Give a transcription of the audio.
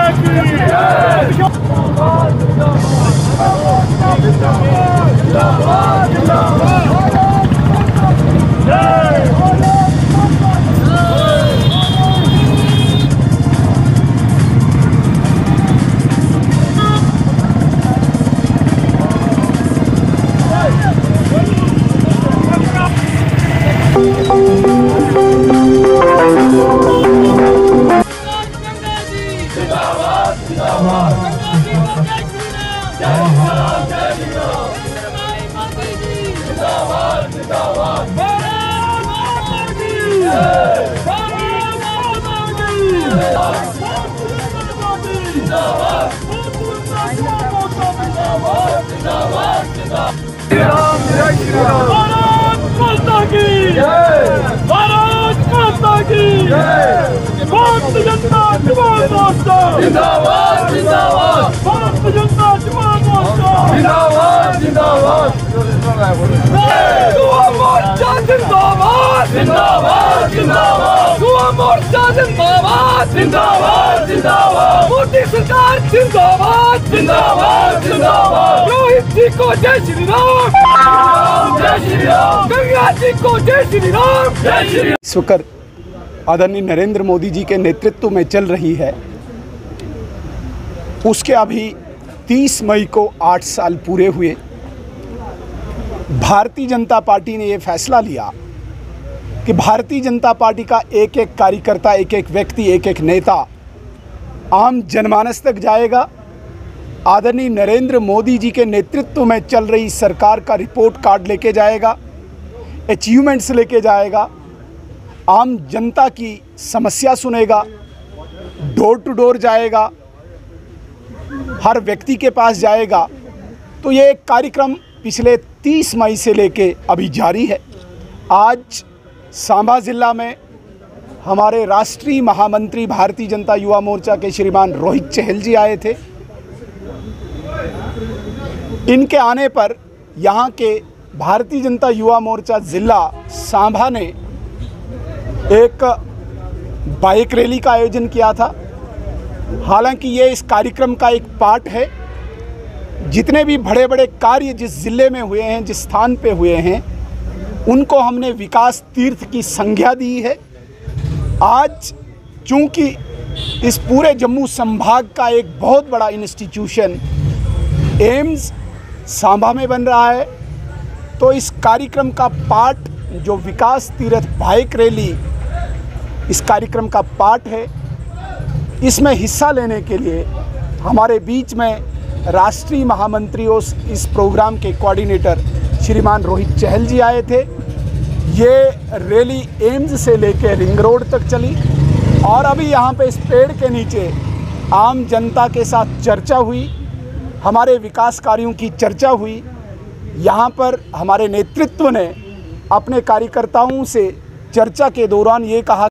मोदी सरकार जिंदाबाद जिंदाबाद जिंदाबाद। रोहित जी को जय श्री राम, जय श्री राम। गंगा जी को जय श्री राम, जय श्री राम। इस वक्त आदरणीय नरेंद्र मोदी जी के नेतृत्व में चल रही है, उसके अभी 30 मई को 8 साल पूरे हुए। भारतीय जनता पार्टी ने ये फैसला लिया कि भारतीय जनता पार्टी का एक एक कार्यकर्ता, एक एक व्यक्ति, एक एक नेता आम जनमानस तक जाएगा। आदरणीय नरेंद्र मोदी जी के नेतृत्व में चल रही सरकार का रिपोर्ट कार्ड लेके जाएगा, अचीवमेंट्स लेके जाएगा, आम जनता की समस्या सुनेगा, डोर टू डोर जाएगा, हर व्यक्ति के पास जाएगा। तो ये एक कार्यक्रम पिछले 30 मई से लेके अभी जारी है। आज सांबा ज़िला में हमारे राष्ट्रीय महामंत्री भारतीय जनता युवा मोर्चा के श्रीमान रोहित चहल जी आए थे। इनके आने पर यहाँ के भारतीय जनता युवा मोर्चा ज़िला सांबा ने एक बाइक रैली का आयोजन किया था। हालांकि ये इस कार्यक्रम का एक पार्ट है। जितने भी बड़े बड़े कार्य जिस ज़िले में हुए हैं, जिस स्थान पे हुए हैं, उनको हमने विकास तीर्थ की संज्ञा दी है। आज चूंकि इस पूरे जम्मू संभाग का एक बहुत बड़ा इंस्टीट्यूशन एम्स सांबा में बन रहा है, तो इस कार्यक्रम का पार्ट जो विकास तीर्थ बाइक रैली इस कार्यक्रम का पार्ट है, इसमें हिस्सा लेने के लिए हमारे बीच में राष्ट्रीय महामंत्री और इस प्रोग्राम के कोऑर्डिनेटर श्रीमान रोहित चहल जी आए थे। ये रैली एम्स से लेकर रिंग रोड तक चली और अभी यहाँ पे इस पेड़ के नीचे आम जनता के साथ चर्चा हुई, हमारे विकास कार्यों की चर्चा हुई। यहाँ पर हमारे नेतृत्व ने अपने कार्यकर्ताओं से चर्चा के दौरान ये कहा